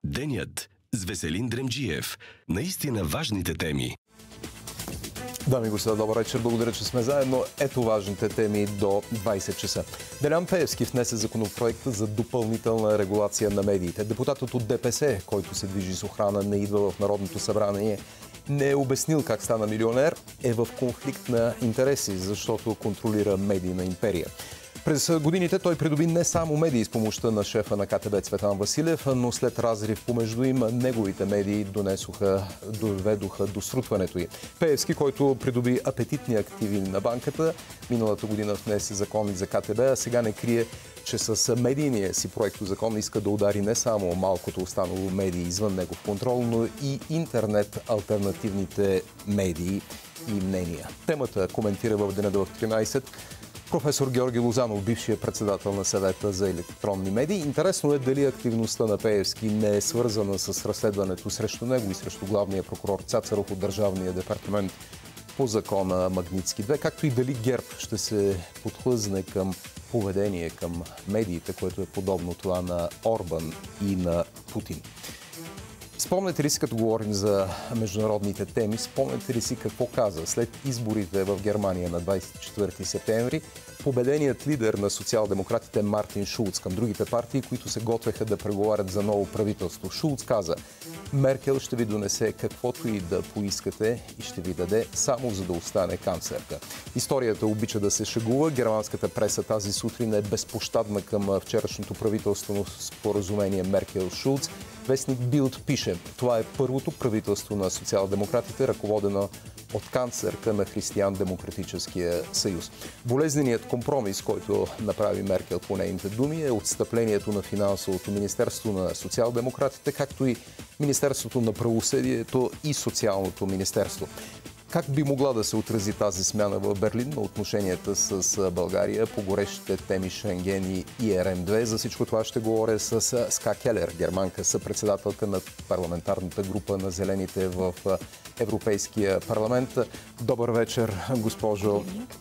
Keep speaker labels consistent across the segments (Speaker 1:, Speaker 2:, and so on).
Speaker 1: Денят с Веселин Дремджиев. Наистина важните теми.
Speaker 2: Дами и господа, добър вечер. Благодаря, че сме заедно. Ето важните теми до 20 часа. Делян Пеевски внесе законопроекта за допълнителна регулация на медиите. Депутатът от ДПС, който се движи с охрана, не идва в Народното събрание, не е обяснил как стана милионер, е в конфликт на интереси, защото контролира медийна империя. През годините той придоби не само медии с помощта на шефа на КТБ Цветан Василев, но след разрив помежду им, неговите медии доведоха до срутването й. Пеевски, който придоби апетитни активи на банката, миналата година внесе закони за КТБ, а сега не крие, че с медийния си проектозакон иска да удари не само малкото останало медии извън негов контрол, но и интернет, алтернативните медии и мнения. Темата коментира в деня в 13 професор Георги Лозанов, бившия председател на Съвета за електронни медии. Интересно е дали активността на Пеевски не е свързана с разследването срещу него и срещу главния прокурор Цацаров от Държавния департамент по закона Магнитски 2, както и дали ГЕРБ ще се подхлъзне към поведение към медиите, което е подобно това на Орбан и на Путин. Спомняте ли си, като говорим за международните теми, спомняте ли си какво каза след изборите в Германия на 24 септември победеният лидер на социал-демократите Мартин Шулц към другите партии, които се готвеха да преговарят за ново правителство? Шулц каза: Меркел ще ви донесе каквото и да поискате и ще ви даде само за да остане канцлерка. Историята обича да се шегува. Германската преса тази сутрин е безпощадна към вчерашното правителствено споразумение Меркел-Шулц. Вестник Билд пише: това е първото правителство на социал-демократите, ръководено от канцлерка на Християн-демократическия съюз. Болезненият компромис, който направи Меркел по нейните думи, е отстъплението на финансовото министерство на социал-демократите, както и Министерството на правосъдието и Социалното министерство. Как би могла да се отрази тази смяна в Берлин на отношенията с България по горещите теми Шенген и ЕРМ-2? За всичко това ще говоря с Ска Келер, германка, съпредседателка на парламентарната група на Зелените в Европейския парламент. Добър вечер, госпожо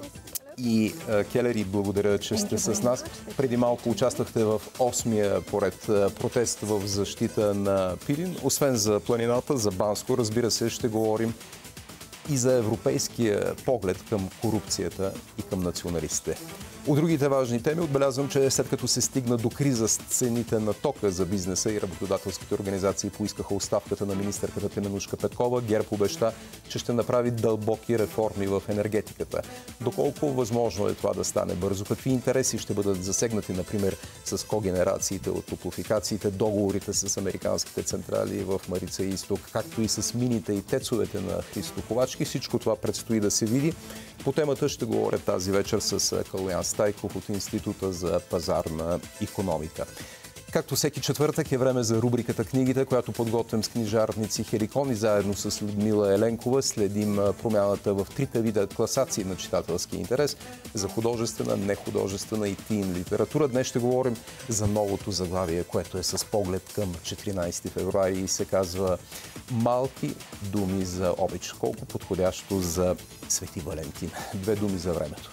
Speaker 2: и Келер, и благодаря, че сте с нас. Преди малко участвахте в 8-я поред протест в защита на Пирин. Освен за планината, за Банско, разбира се, ще говорим и за европейския поглед към корупцията и към националистите. От другите важни теми отбелязвам, че след като се стигна до криза с цените на тока за бизнеса и работодателските организации поискаха оставката на министърката Теменужка Петкова, ГЕРБ обеща, че ще направи дълбоки реформи в енергетиката. Доколко възможно е това да стане бързо? Какви интереси ще бъдат засегнати, например, с когенерациите от топлофикациите, договорите с американските централи в Марица и Изток, както и с мините и тецовете на Христо Ковачки? Всичко това предстои да се види. По темата ще говоря тази вечер с Калоян Стайков от Института за пазарна икономика. Както всеки четвъртък е време за рубриката Книгите, която подготвям с книжарници Херикон и заедно с Людмила Еленкова следим промяната в трите вида класации на читателски интерес за художествена, нехудожествена и тин литература. Днес ще говорим за новото заглавие, което е с поглед към 14 февруари и се казва "Малки думи за обич". Колко подходящо за Свети Валентин. 2 думи за времето.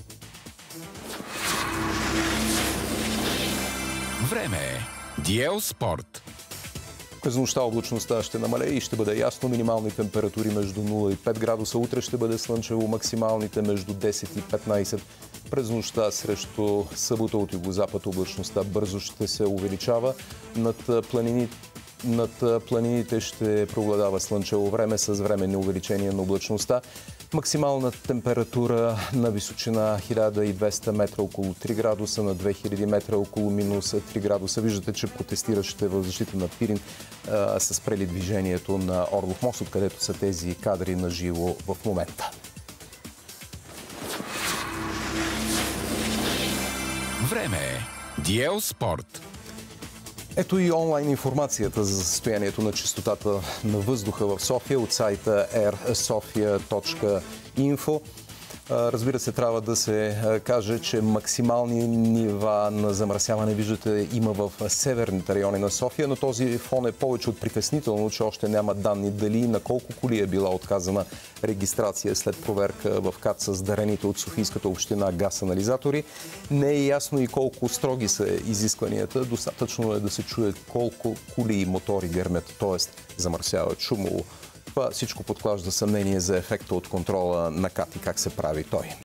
Speaker 1: Време е Диел Спорт.
Speaker 2: През нощта облачността ще намалее и ще бъде ясно. Минимални температури между 0 и 5 градуса. Утре ще бъде слънчево, максималните между 10 и 15. През нощта срещу събота от югозапад облачността бързо ще се увеличава. Над планините ще преобладава слънчево време с временни увеличения на облачността. Максимална температура на височина 1200 метра около 3 градуса, на 2000 метра около минус 3 градуса. Виждате, че протестиращите в защита на Пирин са спрели движението на Орлов мост, откъдето са тези кадри на живо в момента.
Speaker 1: Време е Диел Спорт.
Speaker 2: Ето и онлайн информацията за състоянието на чистотата на въздуха в София от сайта airsofia.info. Разбира се, трябва да се каже, че максимални нива на замърсяване, виждате, има в северните райони на София, но този фон е повече от притеснително, че още няма данни дали и на колко коли е била отказана регистрация след проверка в КАТ с дарените от Софийската община газ-анализатори. Не е ясно и колко строги са изискванията. Достатъчно е да се чуе колко коли и мотори гърмят, т.е. замърсяват шумово. Това всичко подклажда съмнение за ефекта от контрола на КАТ и как се прави той.